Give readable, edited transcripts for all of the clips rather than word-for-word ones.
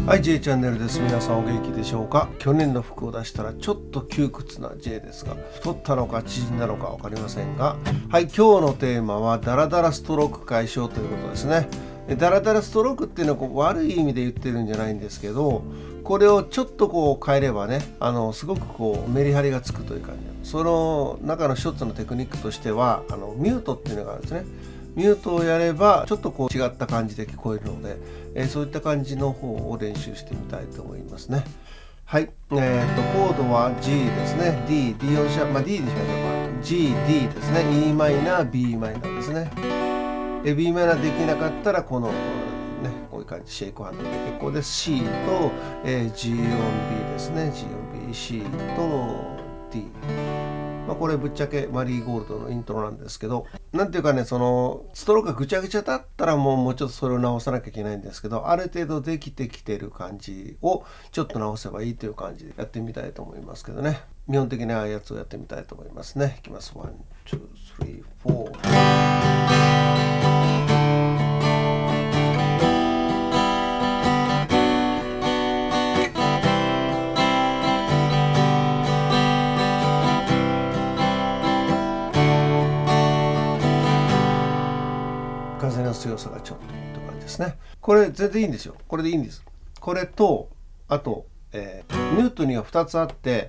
はい、J チャンネルです。皆さんお元気でしょうか。去年の服を出したらちょっと窮屈な J ですが、太ったのか縮んだのか分かりませんが、はい、今日のテーマはダラダラストローク解消ということですね。ダラダラストロークっていうのは悪い意味で言ってるんじゃないんですけど、これをちょっと変えればね、すごくメリハリがつくという感じ。その中の一つのテクニックとしてはミュートっていうのがあるんですね。ミュートをやればちょっと違った感じで聞こえるので、そういった感じの方を練習してみたいと思いますね。はい、コードは G ですね。D 音シャープ、D にしましょうか。G、D ですね。E マイナー、B マイナーですね。B マイナーできなかったらこういう感じ、シェイクハンドで結構です。C と、G 音 B ですね。G 音 B、C と D。これぶっちゃけマリーゴールドのイントロなんですけど、なんていうかね、そのストロークがぐちゃぐちゃだったらもうちょっとそれを直さなきゃいけないんですけど、ある程度できてきてる感じをちょっと直せばいいという感じでやってみたいと思いますけどね。見本的なやつをやってみたいと思いますね。いきます。1、2、3、4。風の強さがちょっとという感じですね。これ全然いいんですよ。これでいいんです。これとあと、ミュートには2つあって、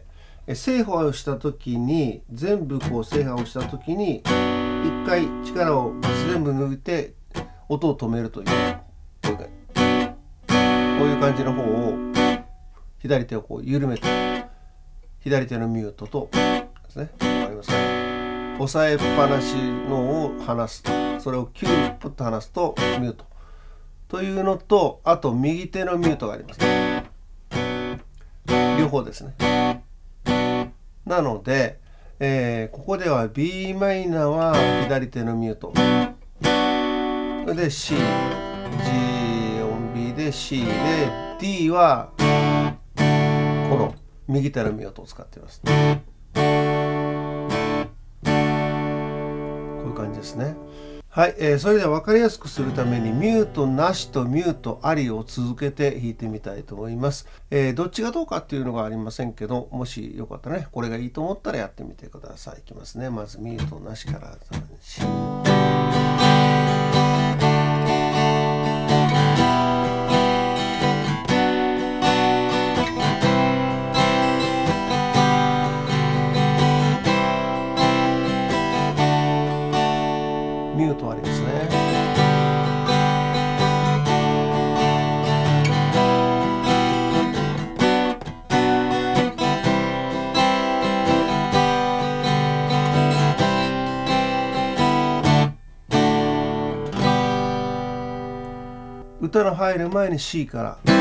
制覇をした時に全部制覇をした時に1回力を全部抜いて音を止めるというこういう感じの方を左手を緩めて左手のミュートとですね。わかりますか？押さえっぱなしのを離す。それをキュップッと離すとミュートというのと、あと右手のミュートがありますね。両方ですね。なので、ここでは B マイナーは左手のミュートで C、G 音 B で C で D はこの右手のミュートを使っています。こういう感じですね。はい、それでは分かりやすくするためにミュートなしとミュートありを続けて弾いてみたいと思います。どっちがどうかっていうのがありませんけど、もしよかったらね、これがいいと思ったらやってみてください。いきますね。まずミュートなしから3、4。ミュートありですね。歌の入る前に C から風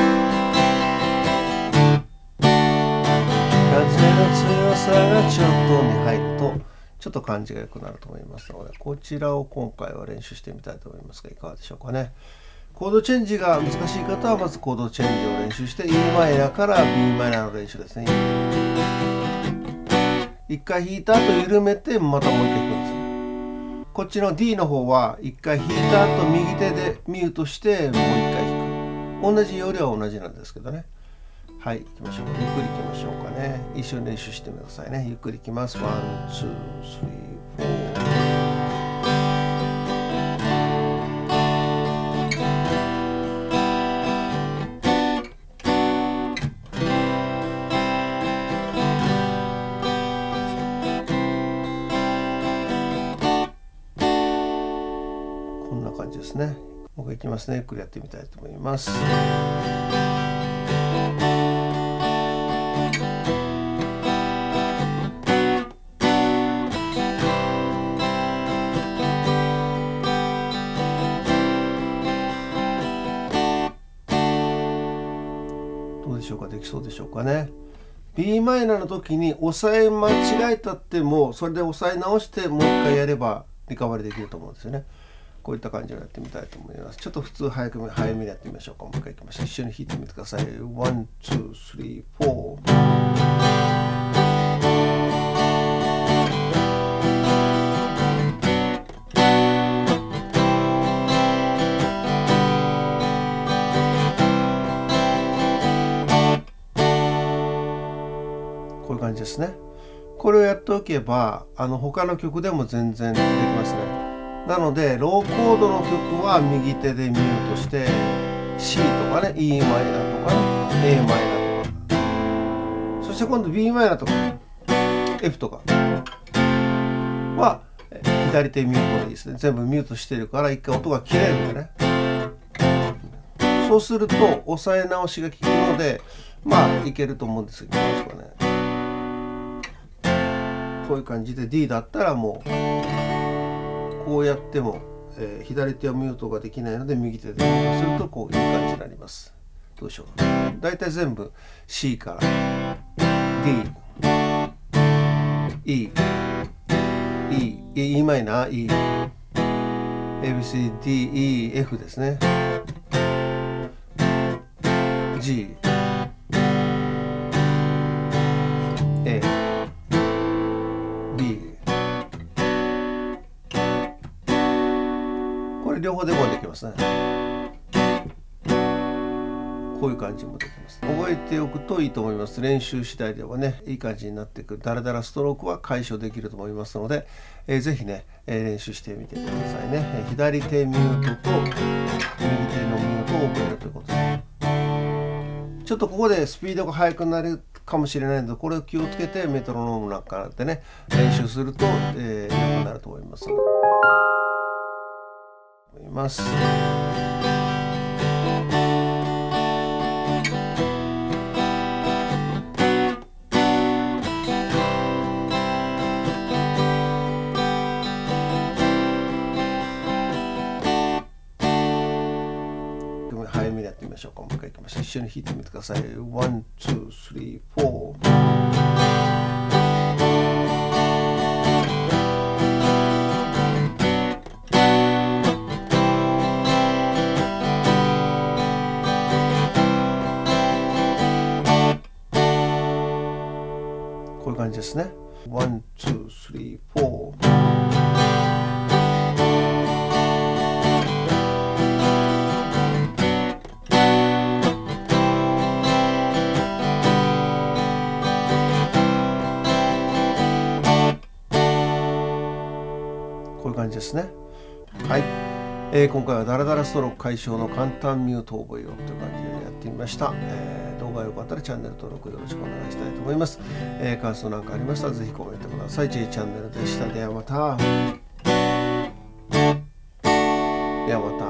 の強さがちょっとに入るとちょっと感じが良くなると思いますので、こちらを今回は練習してみたいと思いますが、いかがでしょうかね。コードチェンジが難しい方はまずコードチェンジを練習して E マイナーから B マイナーの練習ですね。一回弾いた後緩めてまたもう一回弾くんですね。こっちの D の方は一回弾いた後右手でミュートしてもう一回弾く。同じ要領は同じなんですけどね。はい、行きましょう。ゆっくり行きましょうかね。一緒に練習してくださいね。ゆっくり行きます。1、2、3、4。こんな感じですね。もう一回行きますね。ゆっくりやってみたいと思います。どうでしょうか。できそうでしょうかね。B マイナーの時に押さえ間違えたってもそれで押さえ直してもう一回やればリカバリできると思うんですよね。こういった感じをやってみたいと思います。ちょっと普通早めにやってみましょうか。もう一回いきましょう。一緒に弾いてみてください。1、2、3、4。 ですね。これをやっておけば他の曲でも全然できますね。なのでローコードの曲は右手でミュートして C とかね E マイナーとかね A マイナーとか、そして今度 B マイナーとか F とかは左手ミュートでいいですね。全部ミュートしてるから一回音が切れるんでね。そうすると押さえ直しが効くのでいけると思うんですけど、どうですかね。こういう感じで D だったらもうこうやっても、左手はミュートができないので右手でミュートするとこういう感じになります。どうでしょうか。だいたい全部 C から D、E、E マイナー E、ABCDEF ですね。G、A、B、これ両方でもできますね。こういう感じもできます。覚えておくといいと思います。練習次第ではね、いい感じになっていくダラダラストロークは解消できると思いますので、ぜひね、練習してみてくださいね。左手ミュートと右手のミュートを覚えるということです。ちょっとここでスピードが速くなるかもしれないので、これを気をつけてメトロノームなんかでね練習すると、良くなると思います。早めにやってみましょうか。もう一回いきましょう。一緒に弾いてみてください。1、2、3、4。こういう感じですね。1、2、3、4。こういう感じですね。はい、今回はダラダラストローク解消の簡単ミュートを覚えようという感じでやってみました。動画が良かったらチャンネル登録よろしくお願いしたいと思います。感想なんかありましたらぜひコメントください。J チャンネルでした。ではまた。